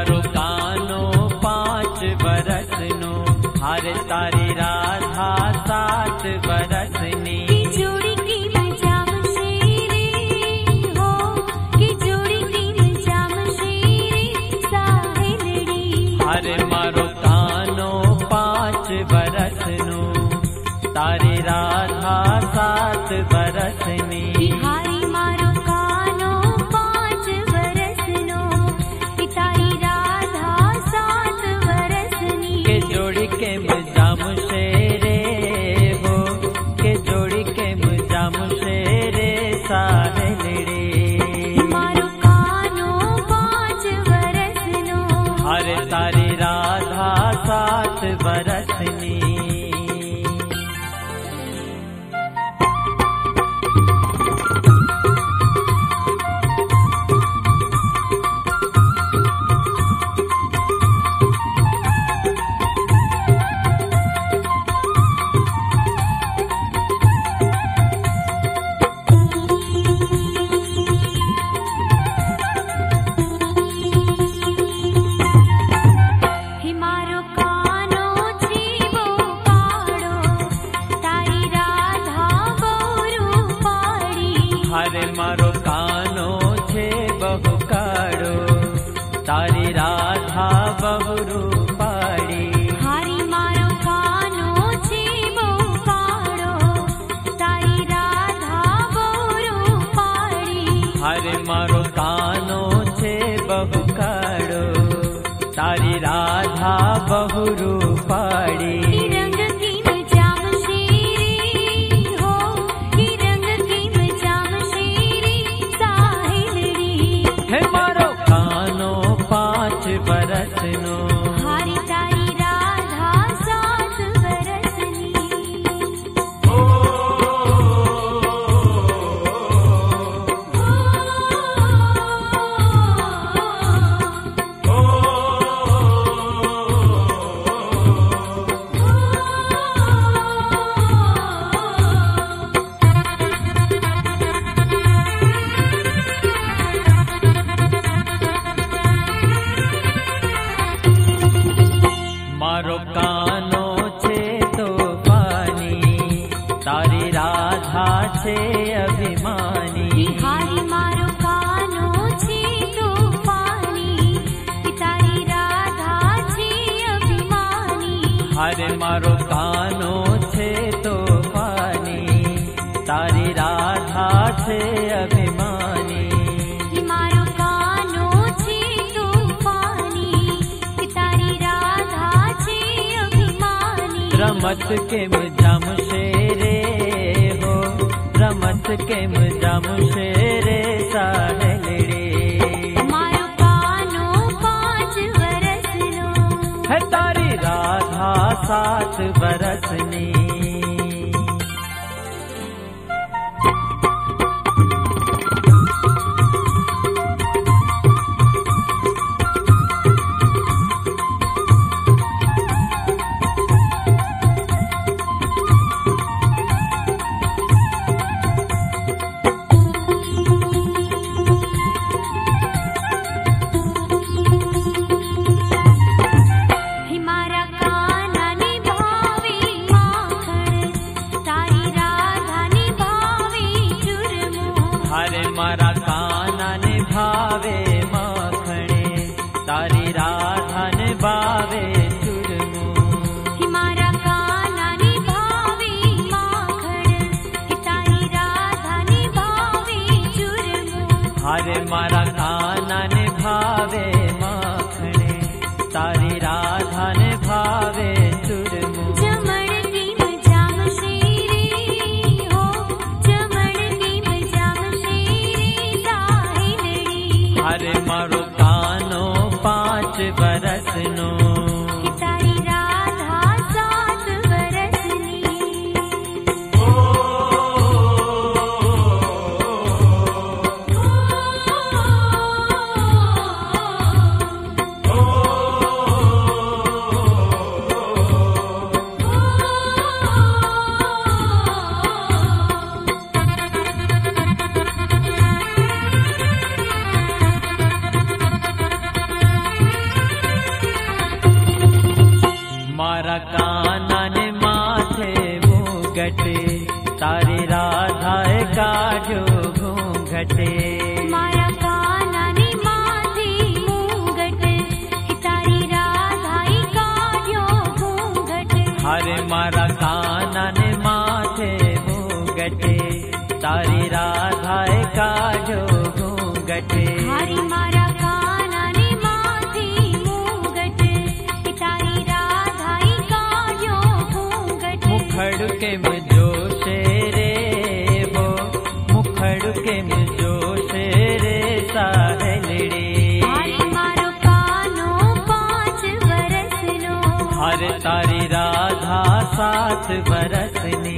मारो कानो 5 बरसनो, हर तारी राधा 7 बरसनी। की जोड़ी की मजाम शेरे हो, की जोड़ी की मजाम शेरे साहिलड़ी। हर मारो कानो 5 बरसनो, तारी राधा 7 बरसनी। बिहारी मारो कानो 5 बरसनो, तारी राधा 7 बरसनी। के जोड़ी के मजाम शेरे हो, के जोड़ी के मजाम शेरे साहिलड़ी। मारो कानो 5 बरसनो, हर तारी राधा 7 बरसनी। हिमारो कानो छीबो पाड़ो, तारी राधा बहुरू पाड़ी। हर मारो कानो छे बहु काड़ो, तारी राधा बहुरू पाड़ी। हारी मारो कानो छीबो पाड़ो, तारी राधा बहुरू पाड़ी। हर मारो कानो छे बहु काड़ो, तारी राधा बहुरू पाड़ी। की रंग की मजाम शेरी हो, की रंग की मजाम शेरी साहिलड़ी। हे मारो कानो 5 बरसनो, हारी तारी राधा 7 बरसनी। मारो कानो छे तो पानी, तारी राधा छे अभिमानी। बिहारी मारो कानो छे तूफानी, तारी राधा छे अभिमानी। हर मारो कानो छे तो पानी, तारी राधा छे अभिमानी। मारो कानो छे तूफानी, तारी राधा छे अभिमानी। रमत के मजाम शेरे हो, रमत के मजाम शेरे साहिलड़ी। मारो कानो 5 बरसनो, है तारी राधा 7 बरसनी। हिमारा काना निभावे माखण, तारी राधा निभावे जुर्मो। हरे मारा काना निभावे माखणे, तारी राधा निभावे चुरमो। हिमारा काना निभावे माखण, तारी राधा निभावे जुर्मो। हरे मारा काना निभावे माखणे, तारी राधा निभावे चुरमो। जमण की मजाम शेरी हो, जमण की मजाम शेरी साहिलड़ी। हरे मारो कानो 5 बरसनो, तारी राधा 7 बरसनी। मारा कानन माथे मुगट, तारी राधा काढ़ो घूंघट। मारा कानन माथे मुगट, तारी राधा काढ़ो घूंघट। हरे मारा कानन माथे मुगट, तारी राधा काढ़ो घूंघट। हरि मारा कानन माथे मुगट, तारी राधा काढ़ो घूंघट। मुखड़ के जोश रे हो, मुखड़ के जोश रे साहेलड़ी। हरि मारो कानो 5 बरसनो, हर तारी राधा 7 बरसनी।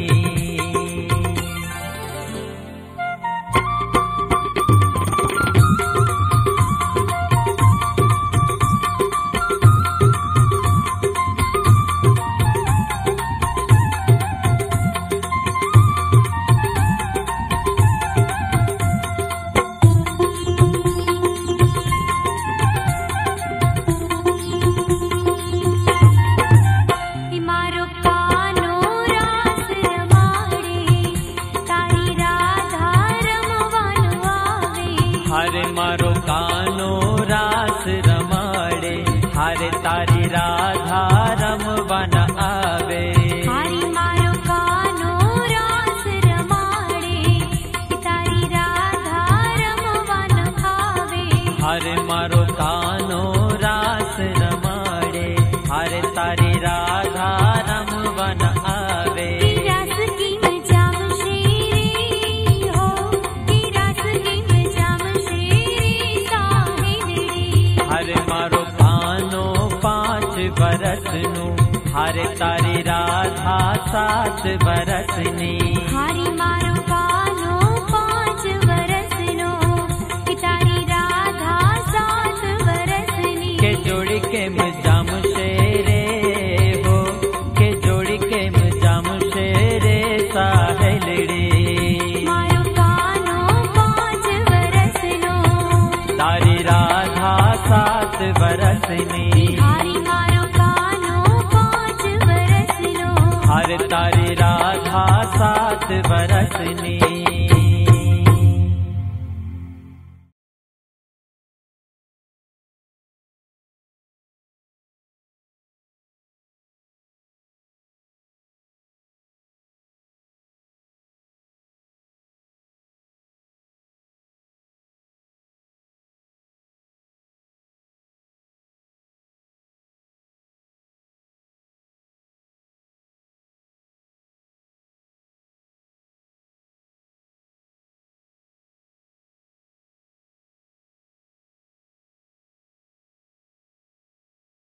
मारो कानो रास रमाड़े, तारी राधा रमवान आवे। हरे मारो कानो रास रमाड़े, हरे तारी राधा रमवन आवे। हरि मारो कानो रास रमाड़े, तारी राधा रमवान आवे। हरे मारो कानो रास रमाड़े, हरे तारी राधा रमवन आवे। रास की मजाम शेरी हो, रास की मजाम शेरी साहेलड़ी। हरे मारो कानो 5 बरसनु, हरे तारी राधा 7 बरसनी। हरि मारो कानो 5 बरसनो, तारी राधा 7 बरसनी। के जोड़ी के मुजाम शेरे हो, के जोड़ी के मुजाम शेरे साहेलड़ी। मारो कानो 5 बरसनो, तारी राधा 7 बरसनी। हरि मारो कानो 5 बरसनो, हर तारी राधा 7 बरसनी।